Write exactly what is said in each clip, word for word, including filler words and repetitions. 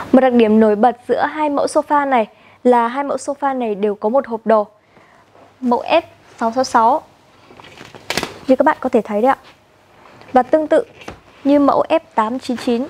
Một đặc điểm nổi bật giữa hai mẫu sofa này là hai mẫu sofa này đều có một hộp đồ mẫu F sáu sáu sáu như các bạn có thể thấy đấy ạ. Và tương tự như mẫu F tám chín chín.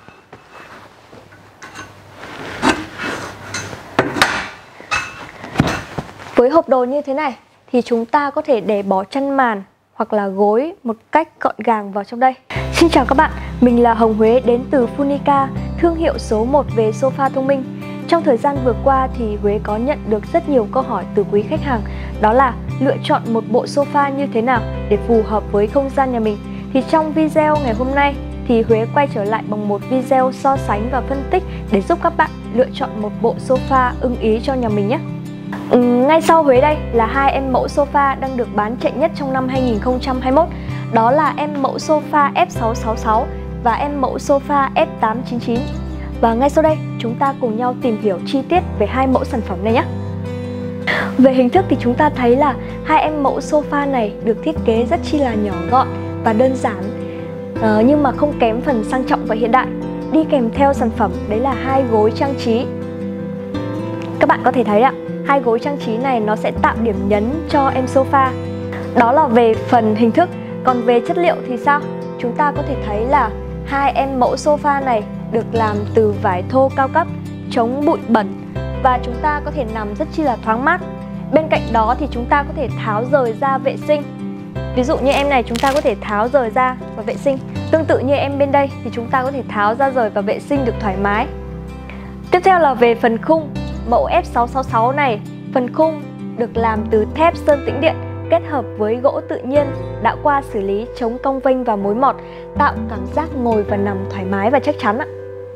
Với hộp đồ như thế này thì chúng ta có thể để bỏ chăn màn hoặc là gối một cách gọn gàng vào trong đây. Xin chào các bạn, mình là Hồng Huế đến từ Funica, thương hiệu số một về sofa thông minh. Trong thời gian vừa qua thì Huế có nhận được rất nhiều câu hỏi từ quý khách hàng, đó là lựa chọn một bộ sofa như thế nào để phù hợp với không gian nhà mình. Thì trong video ngày hôm nay thì Huế quay trở lại bằng một video so sánh và phân tích để giúp các bạn lựa chọn một bộ sofa ưng ý cho nhà mình nhé. Ừ, ngay sau Huế đây là hai em mẫu sofa đang được bán chạy nhất trong năm hai nghìn không trăm hai mươi mốt. Đó là em mẫu sofa F sáu sáu sáu và em mẫu sofa F tám chín chín. Và ngay sau đây chúng ta cùng nhau tìm hiểu chi tiết về hai mẫu sản phẩm này nhé. Về hình thức thì chúng ta thấy là hai em mẫu sofa này được thiết kế rất chi là nhỏ gọn và đơn giản, à, nhưng mà không kém phần sang trọng và hiện đại. Đi kèm theo sản phẩm đấy là hai gối trang trí. Các bạn có thể thấy ạ, hai gối trang trí này nó sẽ tạo điểm nhấn cho em sofa. Đó là về phần hình thức. Còn về chất liệu thì sao? Chúng ta có thể thấy là hai em mẫu sofa này được làm từ vải thô cao cấp, chống bụi bẩn và chúng ta có thể nằm rất chi là thoáng mát. Bên cạnh đó thì chúng ta có thể tháo rời ra vệ sinh. Ví dụ như em này chúng ta có thể tháo rời ra và vệ sinh. Tương tự như em bên đây thì chúng ta có thể tháo ra rời và vệ sinh được thoải mái. Tiếp theo là về phần khung. Mẫu F sáu sáu sáu này, phần khung được làm từ thép sơn tĩnh điện kết hợp với gỗ tự nhiên đã qua xử lý chống cong vênh và mối mọt, tạo cảm giác ngồi và nằm thoải mái và chắc chắn ạ.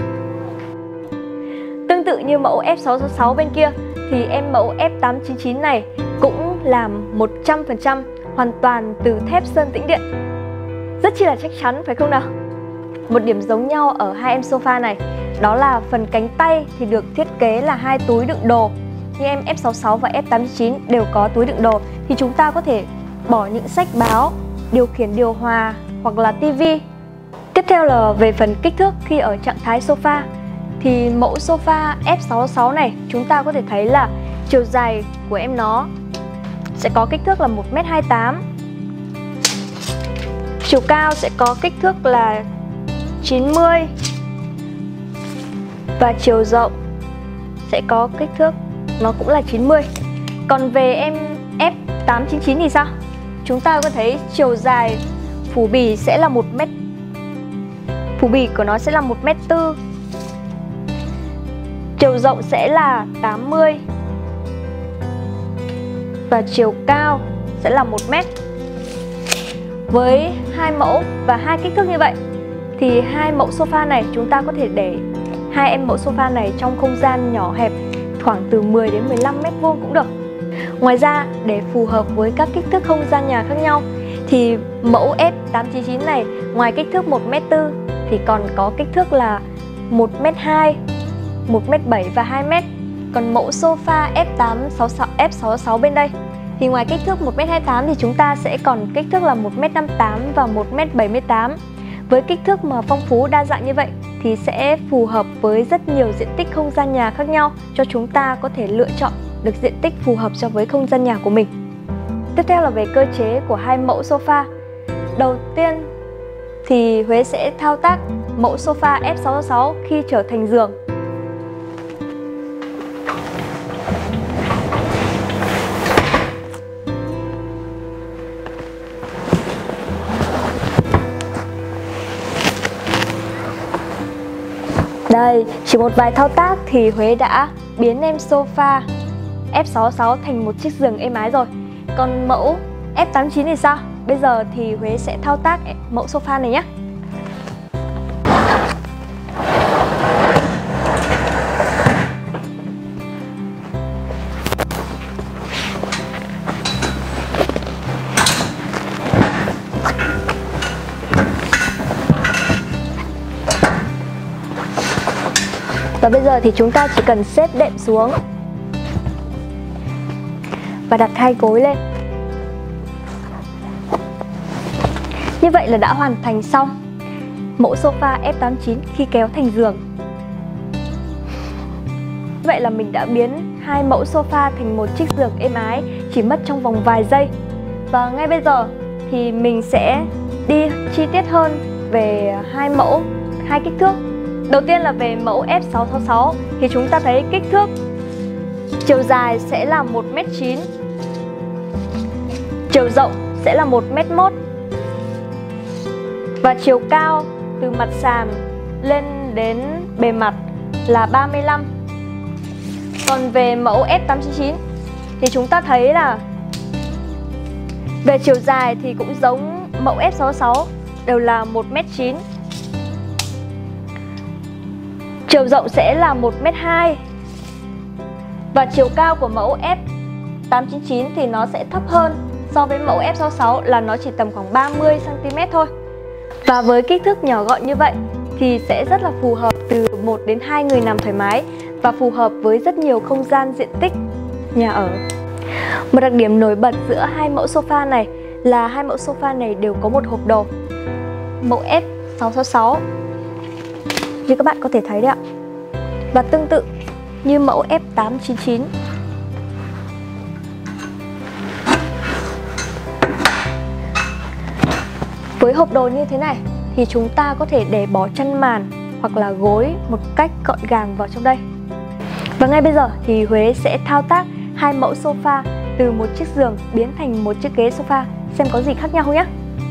Tương tự như mẫu F sáu sáu sáu bên kia thì em mẫu F tám chín chín này cũng làm một trăm phần trăm hoàn toàn từ thép sơn tĩnh điện. Rất chi là chắc chắn phải không nào? Một điểm giống nhau ở hai em sofa này đó là phần cánh tay thì được thiết kế là hai túi đựng đồ. Như em F sáu sáu và F tám chín đều có túi đựng đồ thì chúng ta có thể bỏ những sách báo, điều khiển điều hòa hoặc là tivi. Tiếp theo là về phần kích thước khi ở trạng thái sofa. Thì mẫu sofa F sáu sáu này chúng ta có thể thấy là chiều dài của em nó sẽ có kích thước là một mét hai mươi tám. Chiều cao sẽ có kích thước là chín mươi. Và chiều rộng sẽ có kích thước nó cũng là chín mươi. Còn về em F tám chín chín thì sao? Chúng ta có thấy chiều dài phủ bì sẽ là một mét. Phủ bì của nó sẽ là một mét tư. Chiều rộng sẽ là tám mươi. Và chiều cao sẽ là một mét. Với hai mẫu và hai kích thước như vậy thì hai mẫu sofa này chúng ta có thể để hai em mẫu sofa này trong không gian nhỏ hẹp khoảng từ mười đến mười lăm mét vuông cũng được. Ngoài ra để phù hợp với các kích thước không gian nhà khác nhau thì mẫu F tám chín chín này ngoài kích thước một mét tư thì còn có kích thước là một mét hai, một mét bảy và hai mét. Còn mẫu sofa F tám sáu sáu, F sáu sáu bên đây thì ngoài kích thước một mét hai mươi tám thì chúng ta sẽ còn kích thước là một mét năm mươi tám và một mét bảy mươi tám. Với kích thước mà phong phú đa dạng như vậy thì sẽ phù hợp với rất nhiều diện tích không gian nhà khác nhau, cho chúng ta có thể lựa chọn được diện tích phù hợp cho với không gian nhà của mình. Tiếp theo là về cơ chế của hai mẫu sofa. Đầu tiên thì Huế sẽ thao tác mẫu sofa F sáu sáu khi trở thành giường. Đây, chỉ một vài thao tác thì Huế đã biến em sofa F sáu sáu thành một chiếc giường êm ái rồi. Còn mẫu F tám chín thì sao? Bây giờ thì Huế sẽ thao tác mẫu sofa này nhé. Và bây giờ thì chúng ta chỉ cần xếp đệm xuống và đặt hai gối lên. Như vậy là đã hoàn thành xong mẫu sofa F tám chín khi kéo thành giường. vậy là mình đã biến hai mẫu sofa thành một chiếc giường êm ái chỉ mất trong vòng vài giây. Và ngay bây giờ thì mình sẽ đi chi tiết hơn về hai mẫu, hai kích thước. Đầu tiên là về mẫu F sáu sáu sáu thì chúng ta thấy kích thước chiều dài sẽ là một mét chín, chiều rộng sẽ là một mét một và chiều cao từ mặt sàn lên đến bề mặt là ba mươi lăm. Còn về mẫu F tám chín chín thì chúng ta thấy là về chiều dài thì cũng giống mẫu F sáu sáu, đều là một mét chín. Chiều rộng sẽ là một mét hai. Và chiều cao của mẫu F tám chín chín thì nó sẽ thấp hơn so với mẫu F sáu sáu, là nó chỉ tầm khoảng ba mươi xăng ti mét thôi. Và với kích thước nhỏ gọn như vậy thì sẽ rất là phù hợp từ một đến hai người nằm thoải mái và phù hợp với rất nhiều không gian diện tích nhà ở. Một đặc điểm nổi bật giữa hai mẫu sofa này là hai mẫu sofa này đều có một hộp đồ. Mẫu F sáu sáu sáu như các bạn có thể thấy đấy ạ. Và tương tự như mẫu F tám chín chín. Với hộp đồ như thế này thì chúng ta có thể để bỏ chăn màn hoặc là gối một cách gọn gàng vào trong đây. Và ngay bây giờ thì Huế sẽ thao tác hai mẫu sofa từ một chiếc giường biến thành một chiếc ghế sofa, xem có gì khác nhau không nhé.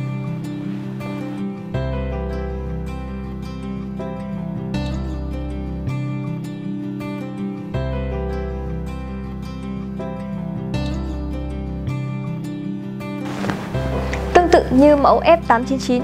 Tương tự như mẫu F tám chín chín.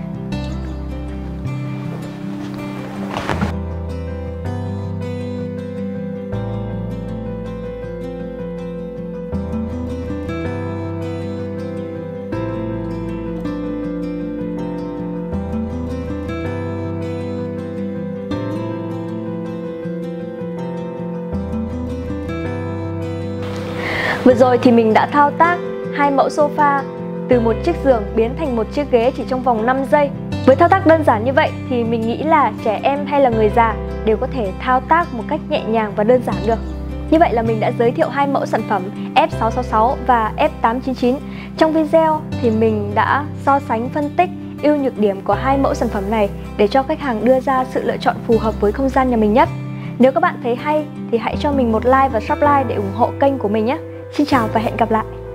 Vừa rồi thì mình đã thao tác hai mẫu sofa từ một chiếc giường biến thành một chiếc ghế chỉ trong vòng năm giây. Với thao tác đơn giản như vậy thì mình nghĩ là trẻ em hay là người già đều có thể thao tác một cách nhẹ nhàng và đơn giản được. Như vậy là mình đã giới thiệu hai mẫu sản phẩm F sáu sáu sáu và F tám chín chín. Trong video thì mình đã so sánh phân tích ưu nhược điểm của hai mẫu sản phẩm này để cho khách hàng đưa ra sự lựa chọn phù hợp với không gian nhà mình nhất. Nếu các bạn thấy hay thì hãy cho mình một like và subscribe để ủng hộ kênh của mình nhé. Xin chào và hẹn gặp lại!